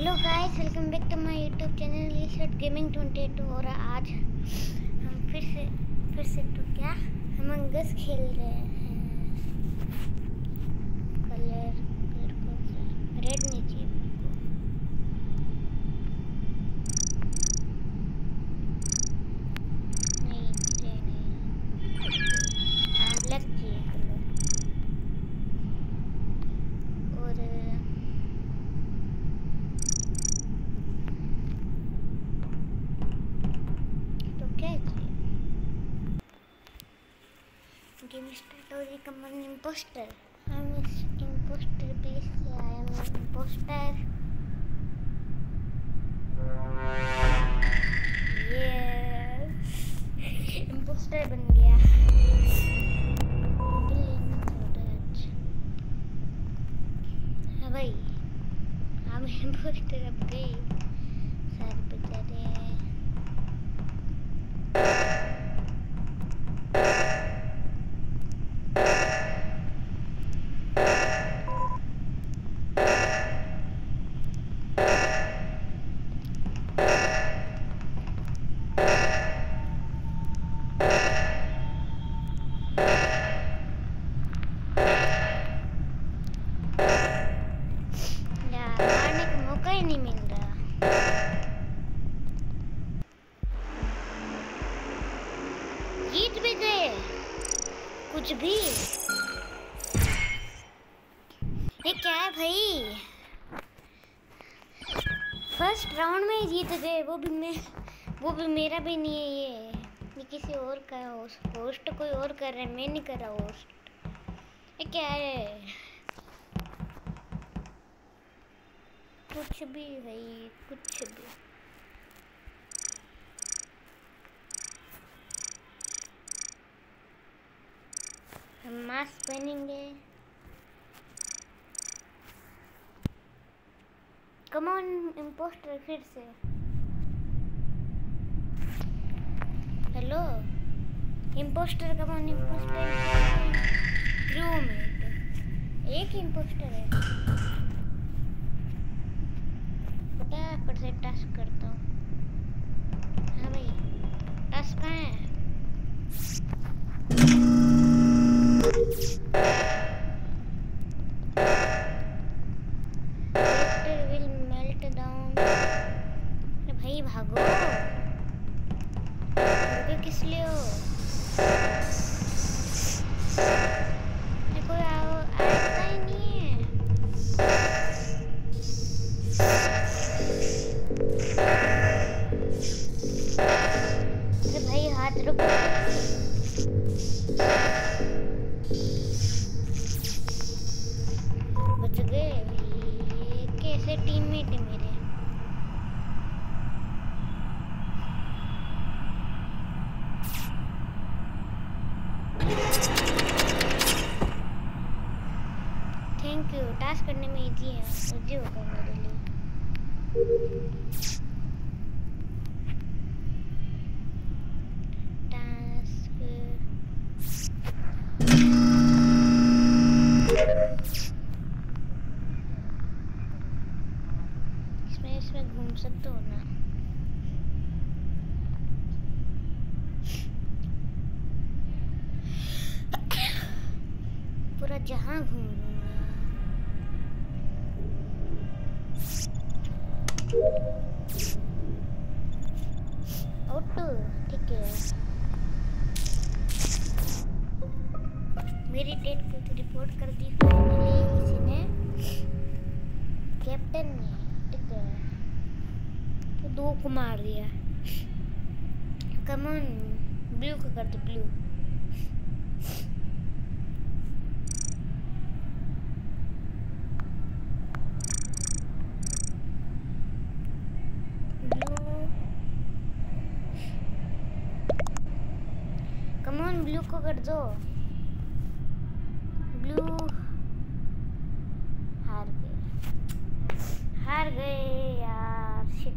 Hello guys, welcome back to my YouTube channel ये gaming 22। और आज हम फिर से तो क्या हम अंगस खेल रहे हैं। कलर कौन सा? रेड नहीं चाहिए मेरे को। नहीं, ग्रे नहीं। हाँ, ब्लैक चाहिए कलर। और गेम स्टार्ट हो रही। Come on impostor, I am impostor, please से I am impostor. Yes, impostor बन गया। हाँ भाई, हम इम्पोस्टर अब गए सारे बेचारे। नहीं मिल रहा। जीत भी गए कुछ भी। ये क्या है भाई, फर्स्ट राउंड में ही जीत गए। वो भी मेरा भी नहीं है। ये किसी और का होस्ट कोई और कर रहा है, मैं नहीं कर रहा होस्ट। ये क्या है? कुछ भी भाई, कुछ भी। हम मास्क पहनेंगे। कम ऑन इम्पोस्टर, फिर से। Hello impostor, come on impostor. Crewmate एक इम्पोस्टर है। फटाफट से टास्क करता हूँ। हाँ भाई, टास्क कहाँ है? Will melt down. भाई भागो, रुके किस लिए हो? कोई आता ही नहीं है। अरे भाई, हाथ रुको। बच गए। ये कैसे टीममेट है मेरे? थैंक यू, टास्क करने में इजी होगा मेरे लिए। इसमें घूम सकते हो ना? पूरा जहां घूम लूंगा। ऑटो ठीक है। मेरी डेट को तो रिपोर्ट कर दी फाइनली किसी ने, कैप्टन ने। ठीक है, तो 2 को मार दिया। कम ऑन, ब्लू को कर दो। ब्लू कम ऑन, ब्लू को कर दो। ब्लू हार गए यार, शिट।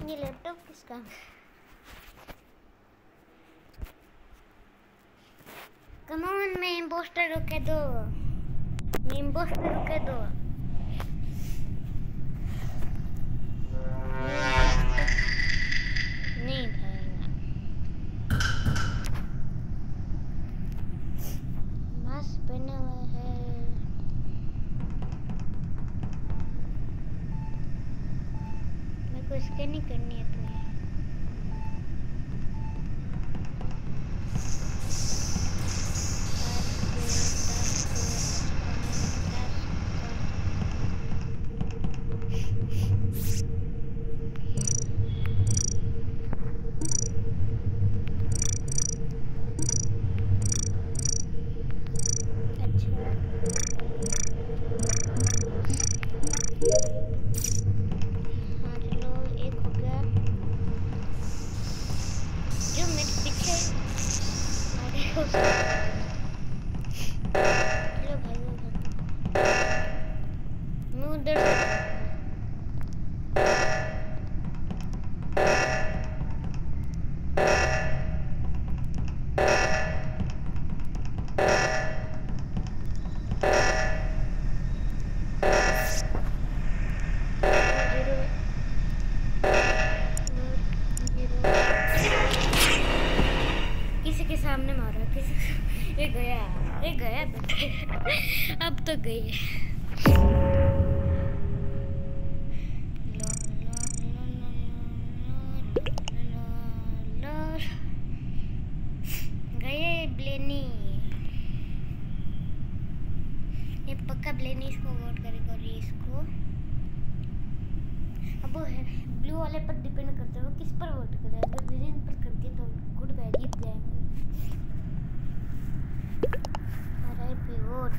ये लैपटॉप किसका? कम ऑन, मैं इम्पोस्टर रुके दो, मैं इम्पोस्टर रुके दो। नहीं भाई, मास्क पहना हुआ है। मेरे को स्कैनिंग करनी है अपनी। सामने मारा किसी, ये गया अब तो गई। गए ब्लेनी, ये पक्का ब्लेनी इसको वोट करेगा और ये इसको। अब वो है ब्लू वाले पर डिपेंड करते हो किस पर वोट करें। अगर ग्रीन पर करके तो गुड बाय, जीत जाएंगे। वोट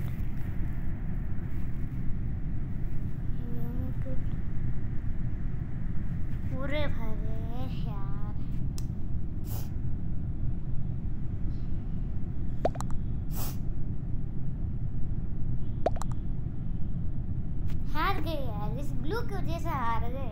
पूरे भरे यार। हार गए यार, इस ब्लू की वजह से हार गए।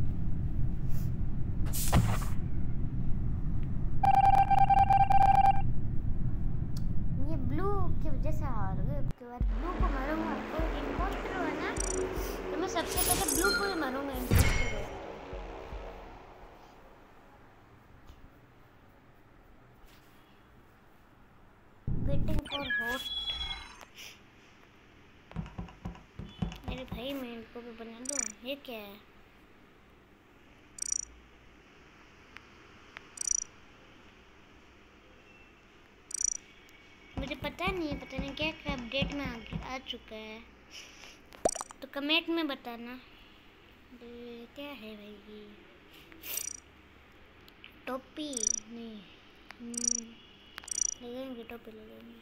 ये ब्लू की वजह से हार गए। उसके बाद ब्लू को मारूंगा, तो इम्पोस्टर है ना, तो मैं सबसे पहले ब्लू को ही मारूंगा। इम्पोस्टर है। Waiting for host. मेरे भाई मैं इनको भी बना दूँ। ये क्या है? मुझे पता नहीं क्या क्या अपडेट में आ चुका है, तो कमेंट में बताना क्या है भाई। टोपी नहीं लगेंगे, टोपी लगेंगे।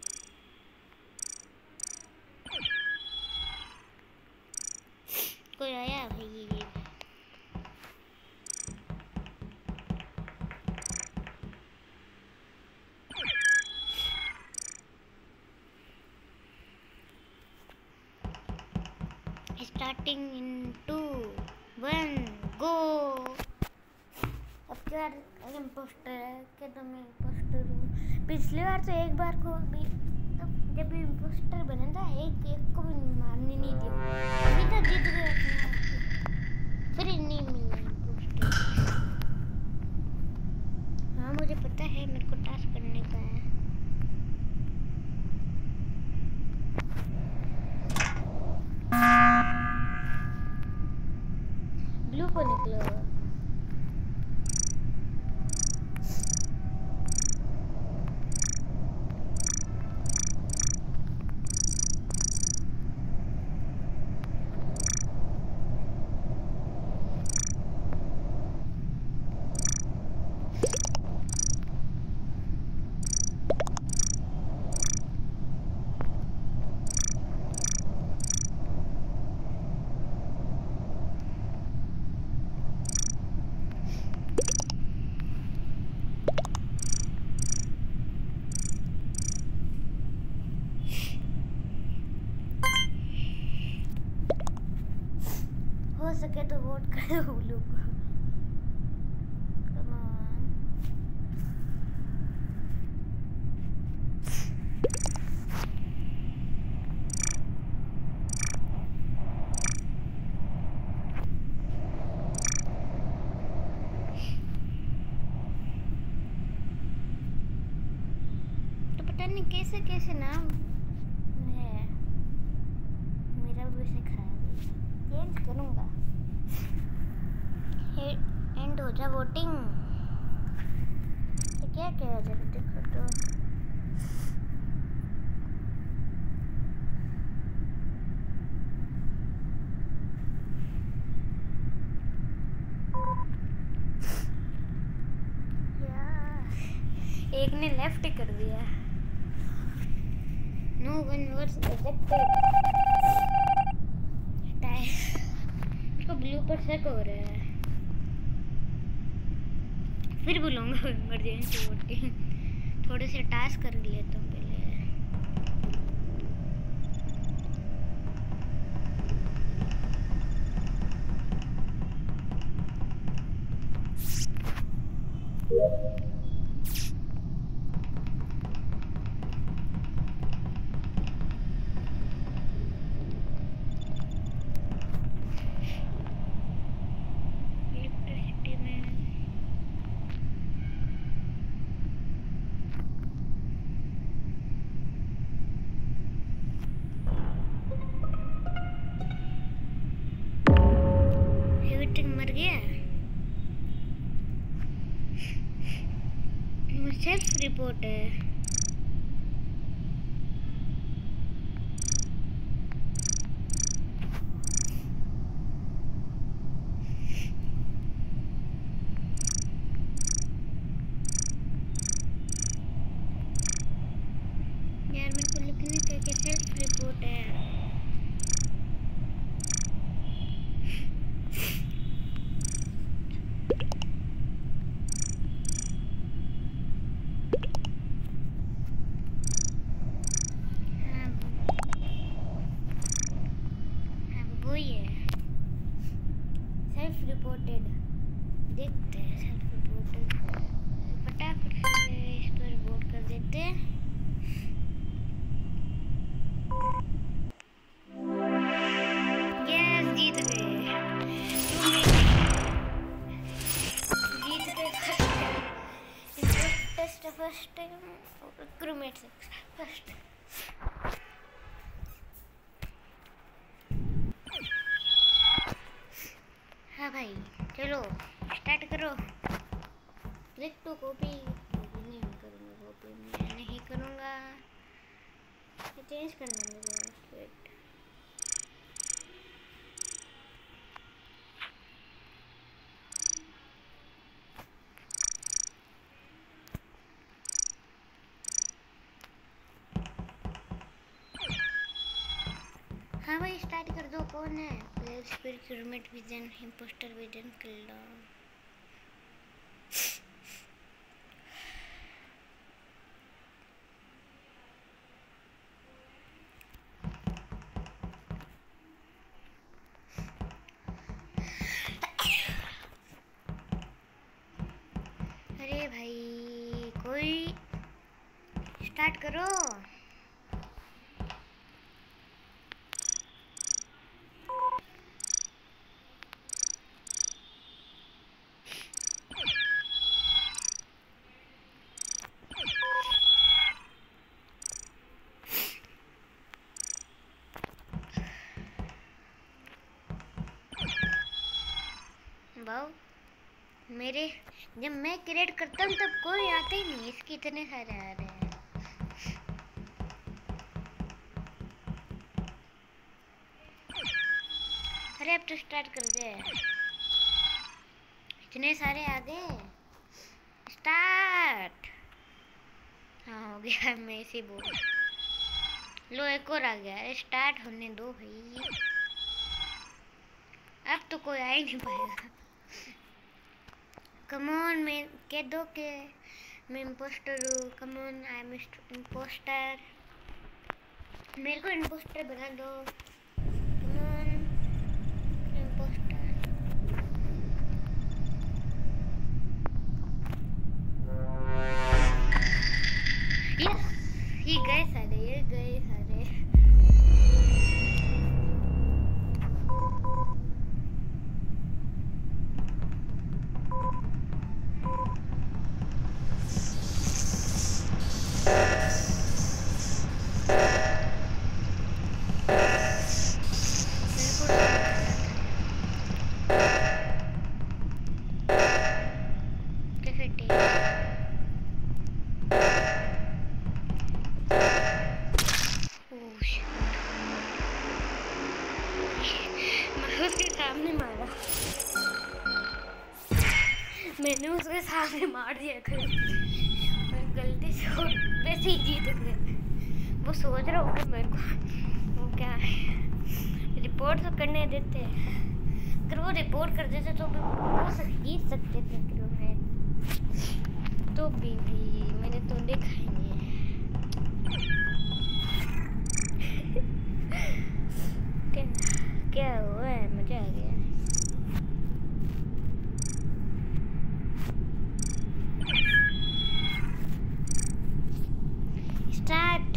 कोई आया भाई? Starting in 2 1 go. अब क्या इम्पोस्टर है क्या? तो मैं इम्पोस्टर हूँ। पिछली बार तो एक बार को भी, तो जब इम्पोस्टर बना था एक को भी मारने नहीं दिया। अभी तो जीत गए, फिर नहीं मिला इम्पोस्टर। हाँ मुझे पता है, मेरे को टास्क करने का है। ब्लू को निकला हुआ। हो सके तो वोट करो ब्लू को। नहीं कैसे कैसे नाम है मेरा भी वैसे खराब है, चेंज करूँगा। एंड हो जा वोटिंग। तो क्या क्या जरा देखो तो। एक ने लेफ्ट कर दिया। No one was rejected. इसको ब्लू पर शक हो रहा है। फिर बुलाऊंगा इमरजेंसी वोटिंग। थोड़े से टास्क कर लेता हूँ पहले। मर गया। सेल्फ रिपोर्ट है। यार मेरे को लिखने का सेल्फ रिपोर्ट है। सेल्फ रिपोर्टेड देखते हैं। सेल्फ रिपोर्टेड फटाफट से इस पर वोट कर देते हैं। यस जीत गए। जीत गए टेस्ट फर्स्ट क्रूमेट फर्स्ट। हाँ भाई चलो स्टार्ट करो। क्लिक टू कॉपी नहीं करूँगा। कॉपी मैं नहीं करूँगा। चेंज करना मेरा वेट। हाँ भाई स्टार्ट कर दो। कौन है? Place recruitment vision impostor vision kill down. अरे भाई कोई स्टार्ट करो। मेरे जब मैं क्रिएट करता हूँ तब कोई आते ही नहीं। इसके इतने सारे आ रहे हैं। अरे अब तो स्टार्ट कर दे। इतने सारे आ गए। स्टार्ट। हाँ हो गया। मैं इसे बोल लो। एक और आ गया। स्टार्ट होने दो भाई। अब तो कोई आ ही नहीं पाएगा। कम ऑन मैं कह दो कि मैं इम्पोस्टर हूँ। Come on I am impostor. मेरे को इम्पोस्टर बना दो। Come on impostor. ये गए सारे। ये गए सारे। मैंने उसके सामने मार दिया था, मैं गलती से वैसे ही जीत गया। वो सोच रहा होगा मेरे को वो क्या है, रिपोर्ट तो करने देते। अगर वो रिपोर्ट कर देते तो वो जीत सकते थे क्रू। तो भी मैंने तो देखा ही नहीं है। क्या क्या हुआ है, मजा आ गया। स्टार्ट।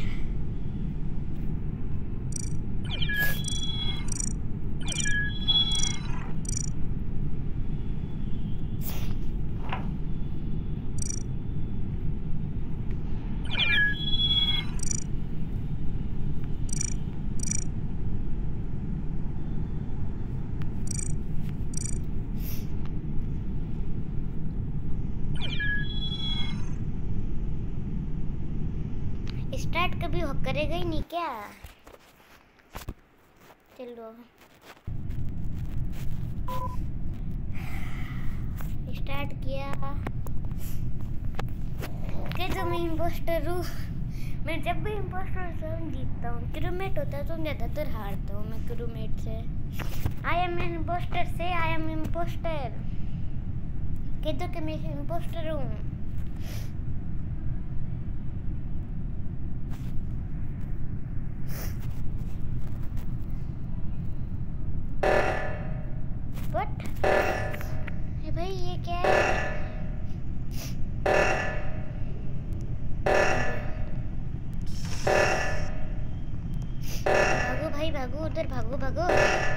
स्टार्ट कभी करेगा ही नहीं क्या? चलो स्टार्ट किया। कैसे मैं इम्पोस्टर हूँ? मैं जब भी इम्पोस्टर से जीतता हूँ। क्रूमेट होता है तो ज़्यादातर हारता हूँ मैं क्रूमेट से। आई एम इम्पोस्टर से आई एम इम्पोस्टर। कह दो कि मैं इम्पोस्टर हूँ। भाई ये क्या है? भागो भाई भागो, उधर भागो भागो।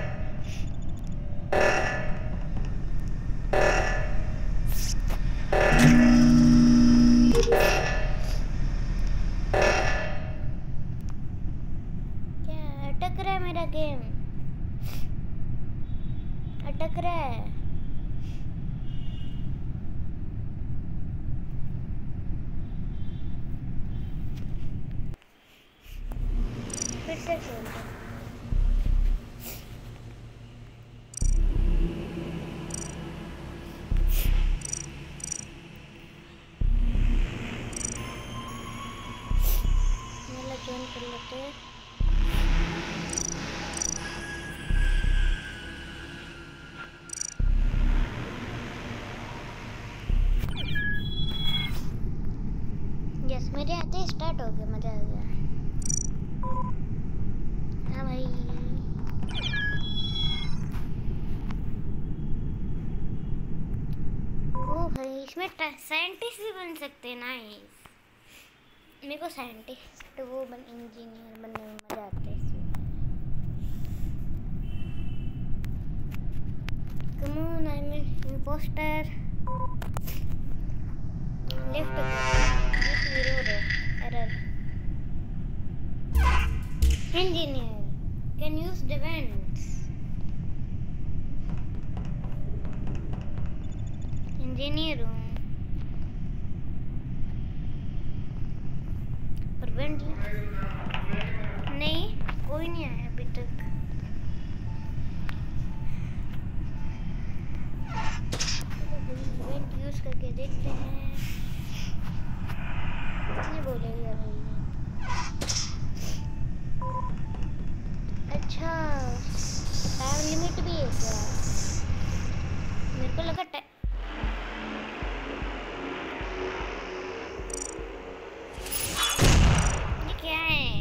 क्या अटक रहा है मेरा गेम? अटक रहा है। फिर से खेलते। ज्वाइन कर लेते हैं। यस मेरे आते स्टार्ट हो गया, मजा आ गया। हाँ भाई ओ भाई इसमें साइंटिस्ट भी बन सकते हैं। नाइस। मेरे को साइंटिस्ट वो इंजीनियर बनने में मजा आता है इसमें। Come on I am impostor. Left error. Engineer can use the vents. Engineer हूँ पर वेंट नहीं, कोई नहीं आया अभी तक। वेंट यूज करके देखते हैं कितने बोलेगा भाई। अच्छा टाइम लिमिट भी है क्या? मेरे को लगा ये क्या है?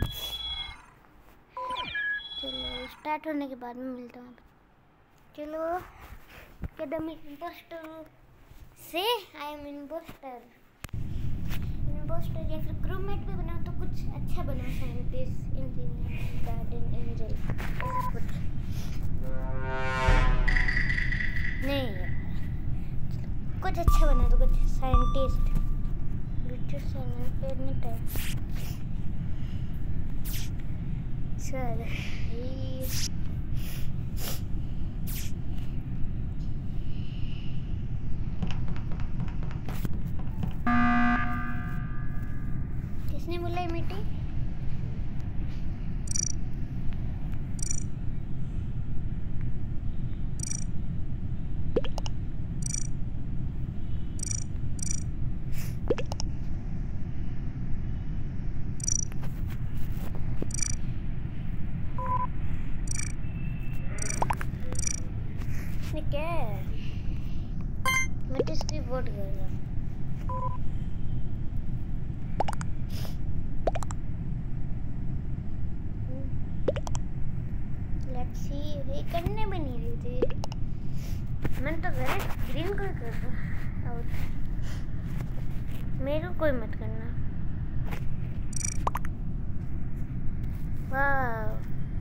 चलो स्टार्ट होने के बाद में मिलता हूँ। चलो कदम इम्पोस्टर से आई एम इम्पोस्टर। इम्पोस्टर या फिर क्रूमेट भी बनाओ तो कुछ अच्छा बनाओ। साइंटिस्ट, इंजीनियर, गार्डन एंजल, ऐसा कुछ नहीं यार। कुछ अच्छा बना दो, कुछ साइंटिस्ट चल किसने बोला मिट्टी? ये क्या है? मैं किसकी वोट कर रहा हूँ? Let's see. ये करने भी नहीं रही थी। मैं तो ग्रीन को कर रहा और मेरे को कोई मत करना। वाह,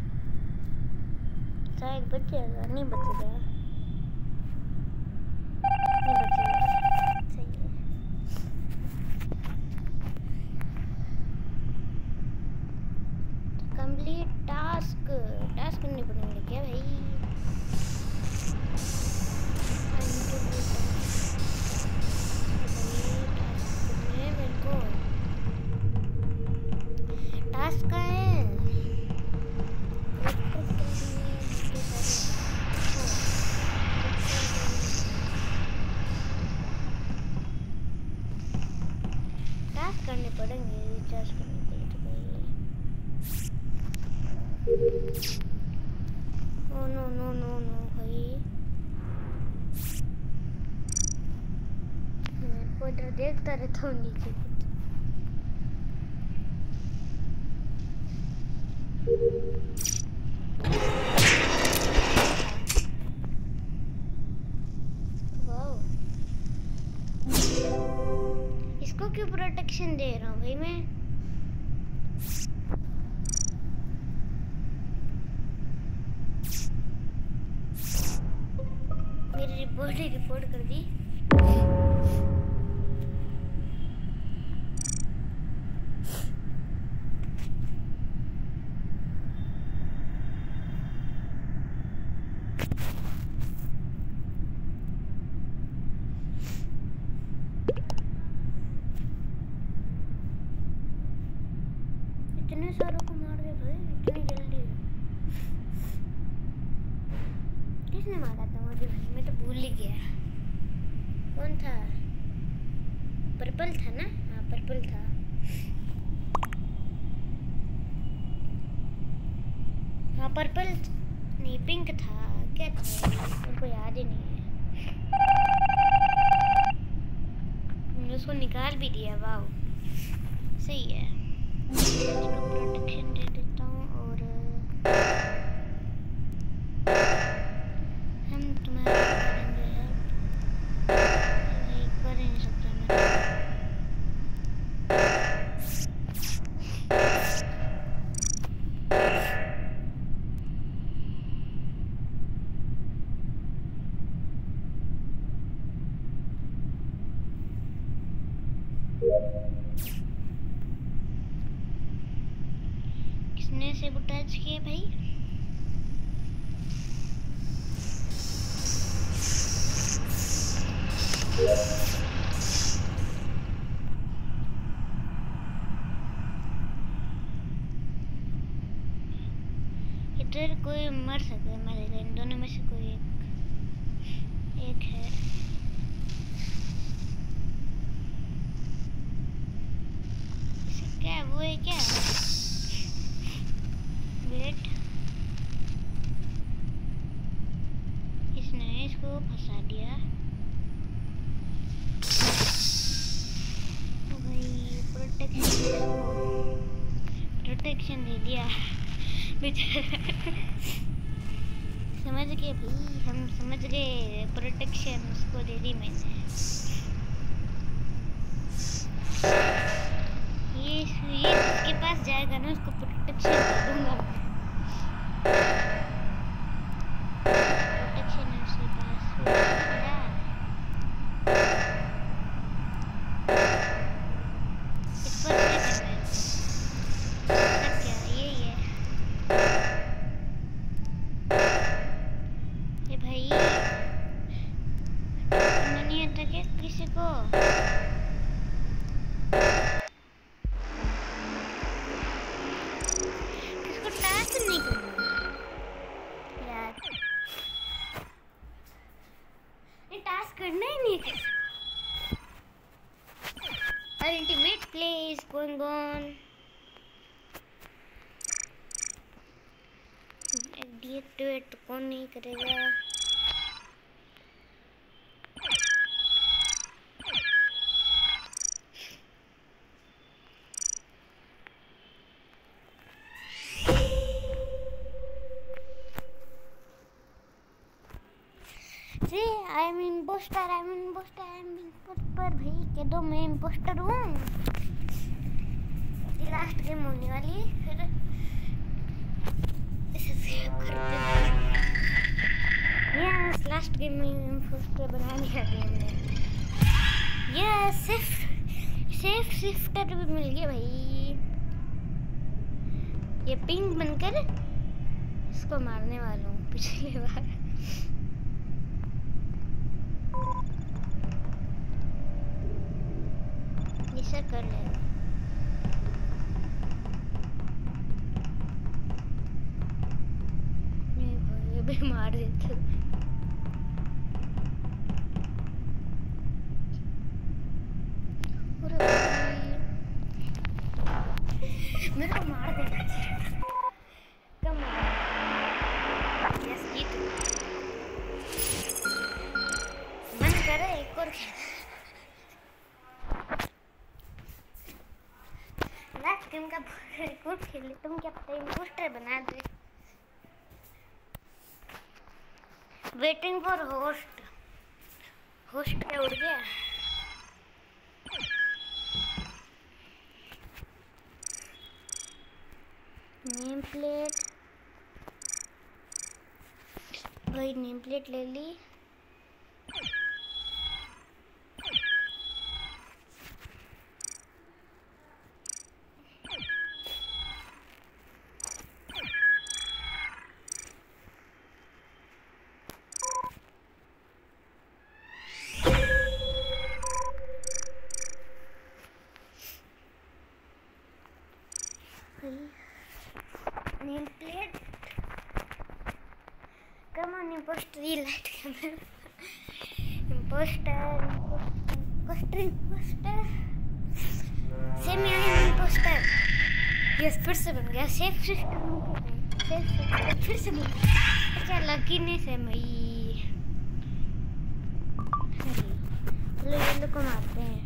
शायद बचेगा। नहीं बचेगा, नहीं बचेगा। सही है। Complete task. टास्क करने पड़ेंगे क्या भाई? मेरे को टास्क का है। टास्क करने पड़ेंगे, रिचार्ज करने के लिए तो भाई। Oh no no no no भाई, मैं इधर देखता रहता हूँ नीचे कुछ। इसको क्यों प्रोटेक्शन दे रहा हूँ भाई मैं? मेरी रिपोर्ट कर दी। इतने सारों को मार दे भाई, इतनी जल्दी? किसने मारा था मुझे भाई? मैं तो भूल ही गया। कौन था? पर्पल था ना? हाँ पर्पल था। हाँ पर्पल नहीं, पिंक था। क्या था मेरे को याद ही नहीं है। मैंने उसको निकाल भी दिया। वाह सही है। इसको प्रोटेक्शन दे देता हूँ और हम तुम्हारा करेंगे हेल्प। नहीं कर ही नहीं सकता मैं। किसने सैबोटेज किए भाई? इधर कोई मर सकता है, मरेगा। इन दोनों में से कोई एक है। इसे क्या वो है क्या? वेट, इसने इसको फंसा दिया। ओ भाई प्रोटेक्शन दे दिया बेचारा। समझ गए भाई, हम समझ गए। प्रोटेक्शन उसको दे दी मैंने। ये जिसके पास जाएगा ना उसको प्रोटेक्शन दे दूंगा। प्रोटेक्शन है उसके पास। इस पर क्या करना है? क्या ये है? ये भाई नहीं आता क्या किसी को? किसको टास्क नहीं करना यार? ये टास्क करना ही नहीं है। अल्टीमेट प्लेस कौन डीएक्टिवेट तो कौन नहीं करेगा? से आई एम इम्पोस्टर भाई कह दो मैं इम्पोस्टर हूँ। लास्ट गेम होने वाली है, फिर इसे सेव करते हैं। यस, लास्ट गेम में इम्पोस्टर बना दिया गेम ने। यस, सेफ शिफ्टर भी मिल गया भाई। ये पिंक बनकर इसको मारने वाला हूँ पिछली बार। ऐसा कर लेगा। नहीं भाई, ये भी मार देते। मेरे को मार देना चाहिए। कम यस जीत। मन करे एक और लास्ट गेम का रिकॉर्ड खेले। तुम क्या पता इम्पोस्टर बना दे। वेटिंग फॉर होस्ट क्या उड़ गया। नेम प्लेट भाई, नेम प्लेट ले ली। Name plate come on impostor. ये light camera impostor same impostor. Yes, फिर से बन गया सेफ सिस्टम। फिर से बन गया। क्या लकी नहीं से भाई। चलो को मारते हैं।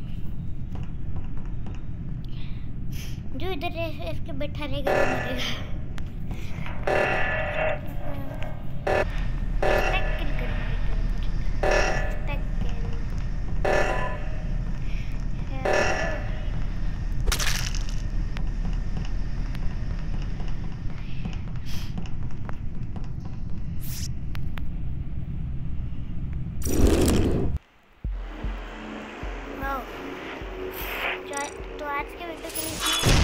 जो इधर इसके बैठा रहेगा वो मरेगा। तो आज के वीडियो के लिए